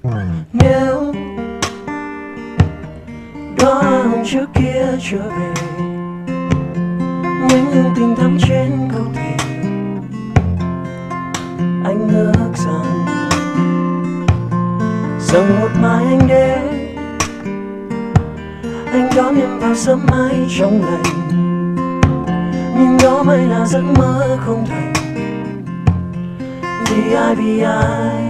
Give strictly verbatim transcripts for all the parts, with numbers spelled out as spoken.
Nếu đó hôm trước kia trở về, những hương tình thắm trên câu thề, anh ước rằng rằng một mai anh đến, anh đón em vào sớm mai trong lành. Nhưng đó mới là giấc mơ không thành. Vì ai, vì ai,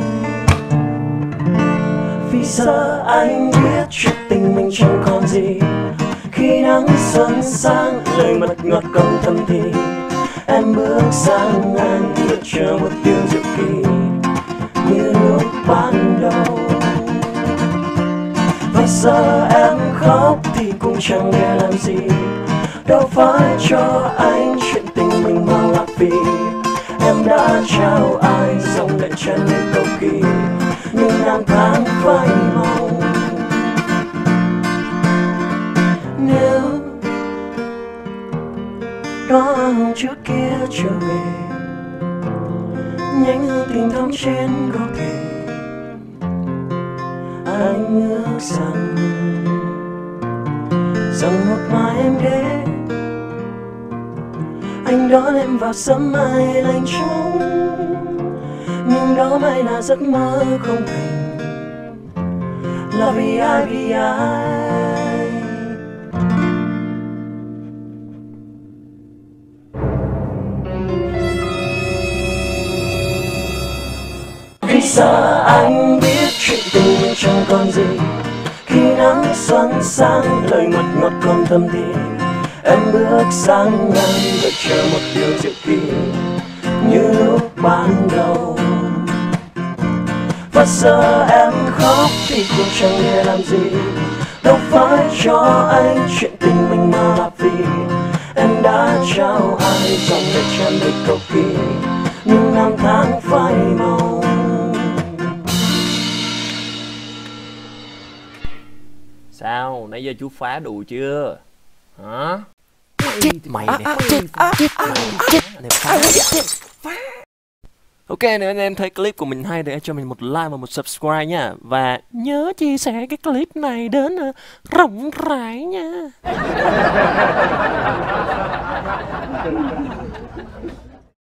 vì sợ anh biết chuyện tình mình chẳng còn gì. Khi nắng xuân sáng, lời mật ngọt còn thầm thì, em bước sang ngang đợi chờ một tiếng diệu kỳ như lúc ban đầu. Và giờ em khóc thì cũng chẳng để làm gì, đâu phải cho anh chuyện tình mình mà là vì em đã trao ai dòng lệ chen lên cầu kỳ những năm tháng phai màu. Nếu đó hôm trước kia trở về, những hương tình thắm trên câu thề, anh ước rằng rằng một mai em đến, anh đón em vào sớm mai lạnh trống. Nhưng đó mới là giấc mơ không thành. Là vì ai, vì ai, vì sợ anh biết chuyện tình mình chẳng còn gì. Khi nắng xuân sang, lời ngọt ngọt còn thầm thì, em bước sang ngang đợi chờ một điều diệu kỳ như lúc ban đầu. Và giờ em khóc thì cũng chẳng để làm gì, đâu phải cho anh chuyện tình mình mà là vì em đã trao ai dòng lệ chen đầy cầu kỳ những năm tháng phai màu. Sao, nãy giờ chú phá đủ chưa? Hả? Chết mày này, chết, chết mày, phá. Ok, nếu anh em thấy clip của mình hay thì cho mình một like và một subscribe nha. Và nhớ chia sẻ cái clip này đến uh, rộng rãi nha.